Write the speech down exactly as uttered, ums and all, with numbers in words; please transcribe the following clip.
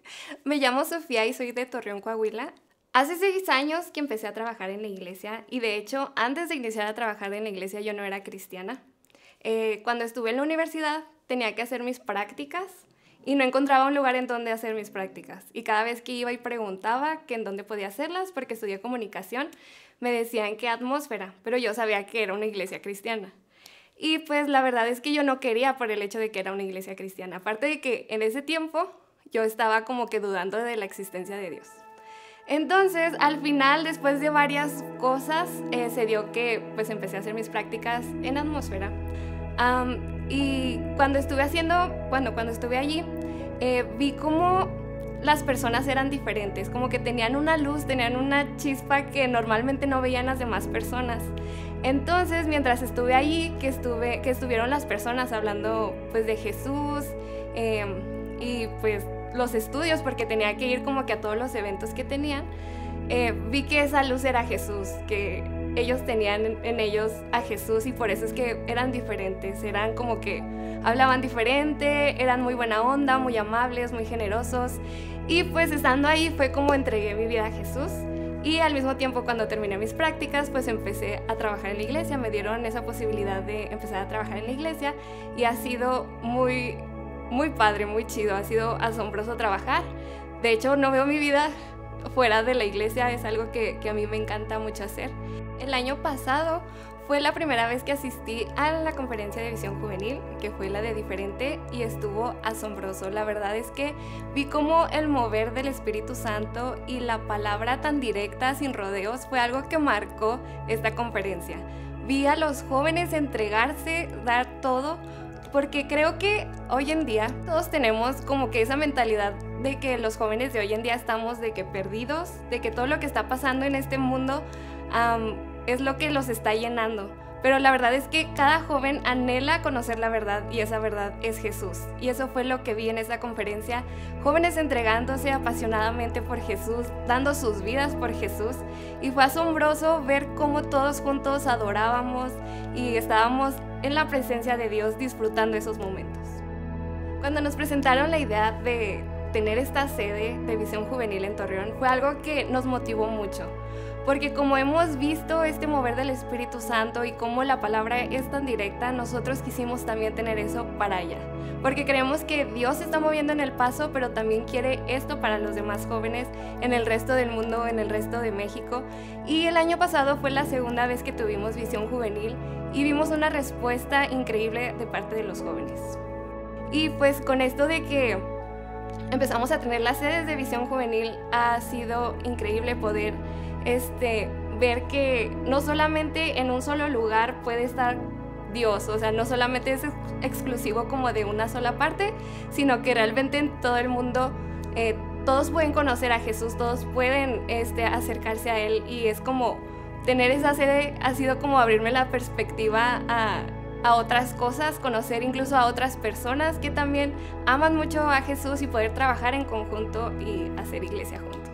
Me llamo Sofía y soy de Torreón, Coahuila. Hace seis años que empecé a trabajar en la iglesia y de hecho antes de iniciar a trabajar en la iglesia yo no era cristiana. Eh, cuando estuve en la universidad tenía que hacer mis prácticas y no encontraba un lugar en donde hacer mis prácticas. Y cada vez que iba y preguntaba que en dónde podía hacerlas, porque estudié comunicación, me decían que Atmósfera, pero yo sabía que era una iglesia cristiana. Y pues la verdad es que yo no quería por el hecho de que era una iglesia cristiana. Aparte de que en ese tiempo yo estaba como que dudando de la existencia de Dios. Entonces, al final, después de varias cosas, eh, se dio que pues empecé a hacer mis prácticas en Atmósfera. Um, y cuando estuve haciendo, bueno, cuando estuve allí, eh, vi cómo las personas eran diferentes, como que tenían una luz, tenían una chispa que normalmente no veían las demás personas. Entonces, mientras estuve allí, que, estuve, que estuvieron las personas hablando pues de Jesús eh, y pues los estudios, porque tenía que ir como que a todos los eventos que tenían, eh, vi que esa luz era Jesús, que ellos tenían en, en ellos a Jesús y por eso es que eran diferentes, eran como que hablaban diferente, eran muy buena onda, muy amables, muy generosos y pues estando ahí fue como entregué mi vida a Jesús. Y al mismo tiempo, cuando terminé mis prácticas, pues empecé a trabajar en la iglesia. Me dieron esa posibilidad de empezar a trabajar en la iglesia y ha sido muy, muy padre, muy chido. Ha sido asombroso trabajar. De hecho, no veo mi vida fuera de la iglesia. Es algo que, que a mí me encanta mucho hacer. El año pasado fue la primera vez que asistí a la conferencia de Visión Juvenil, que fue la de Diferente, y estuvo asombroso. La verdad es que vi cómo el mover del Espíritu Santo y la palabra tan directa, sin rodeos, fue algo que marcó esta conferencia. Vi a los jóvenes entregarse, dar todo, porque creo que hoy en día todos tenemos como que esa mentalidad de que los jóvenes de hoy en día estamos de que perdidos, de que todo lo que está pasando en este mundo um, es lo que los está llenando, pero la verdad es que cada joven anhela conocer la verdad y esa verdad es Jesús. Y eso fue lo que vi en esta conferencia, jóvenes entregándose apasionadamente por Jesús, dando sus vidas por Jesús, y fue asombroso ver cómo todos juntos adorábamos y estábamos en la presencia de Dios disfrutando esos momentos. Cuando nos presentaron la idea de tener esta sede de Visión Juvenil en Torreón, fue algo que nos motivó mucho. Porque como hemos visto este mover del Espíritu Santo y cómo la palabra es tan directa, nosotros quisimos también tener eso para allá. Porque creemos que Dios se está moviendo en El Paso, pero también quiere esto para los demás jóvenes en el resto del mundo, en el resto de México. Y el año pasado fue la segunda vez que tuvimos Visión Juvenil y vimos una respuesta increíble de parte de los jóvenes. Y pues con esto de que empezamos a tener las sedes de Visión Juvenil, ha sido increíble poder Este, ver que no solamente en un solo lugar puede estar Dios, o sea, no solamente es ex exclusivo como de una sola parte, sino que realmente en todo el mundo eh, todos pueden conocer a Jesús, todos pueden este, acercarse a Él, y es como tener esa sede ha sido como abrirme la perspectiva a, a otras cosas, conocer incluso a otras personas que también aman mucho a Jesús y poder trabajar en conjunto y hacer iglesia juntos.